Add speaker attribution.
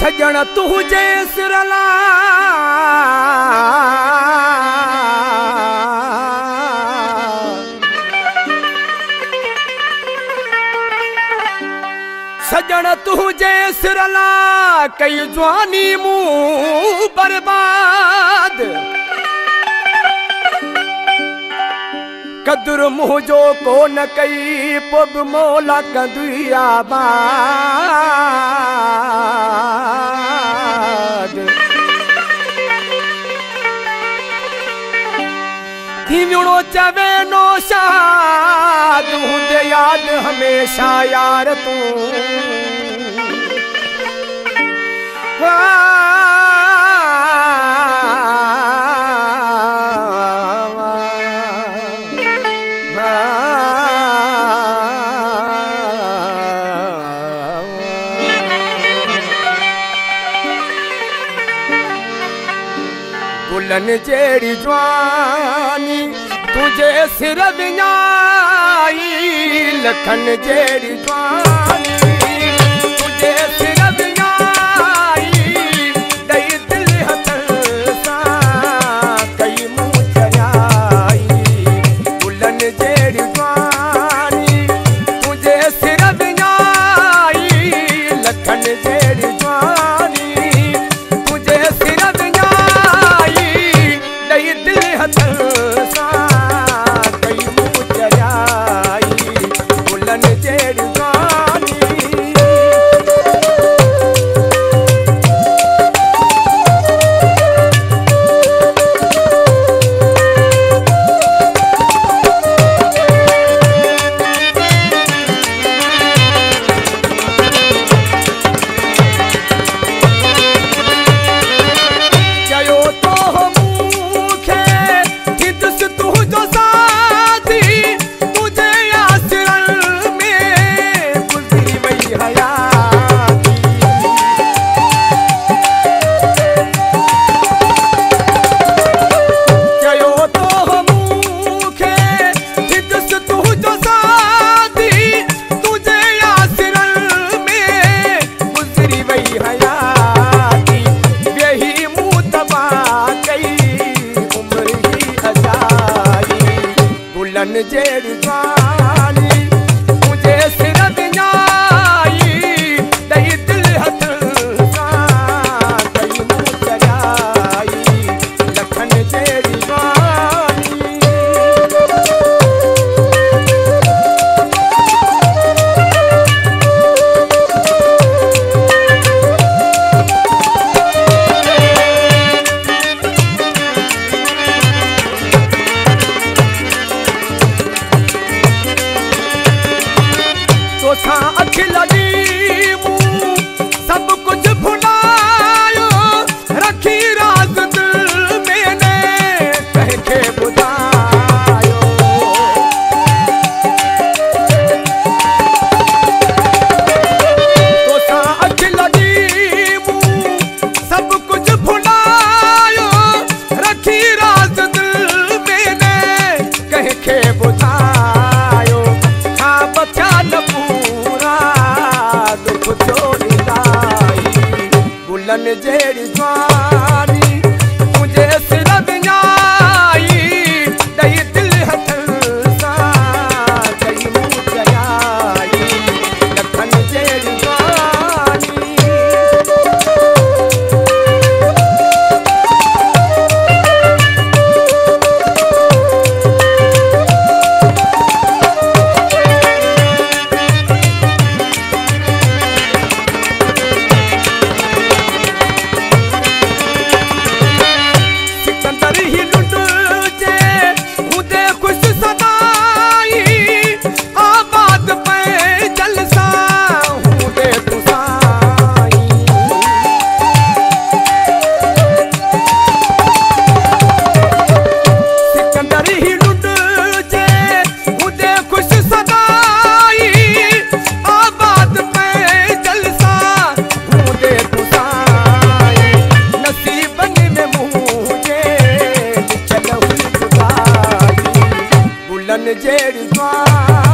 Speaker 1: सजण तुझे सिरला सजण तुझे सिरला कई जवानी मुँह बर्बाद कदुर मुँह जो को न कई पब मौला कंदुया बाद थीवणो चवे नो शाद हुंदे याद हमेशा यार तू गुलन जेड़ी जवानी तुझे सिर विञाई लखन जेड़ी जवानी तुझे सिर विञाई दई दिल हथन सां कई मुँह चयाई गुलन जेड़ी जवानी तुझे सिर विञाई लखन जेड़ी जवानी तुझे सिर विञाई दई दिल हथन जेड़ी जवानी मुझे सिर विञाई दई दिल हथन सां कई मुँह चयाई लखन जेड़ी जवानी अखिल दी मुँह सब कुछ भुलायो रखी राज दिल मैंने कह के बुधायो तो सा अखिल दी मुँह सब कुछ भुलायो रखी राज दिल मैंने कह के बुधायो हाँ बचा न गुलन जेड़ी जवानी मुझे सिर विञाई दई दिल हथन सां कई मुँह चयाई लखन जेड़ी जवानी जेड़ी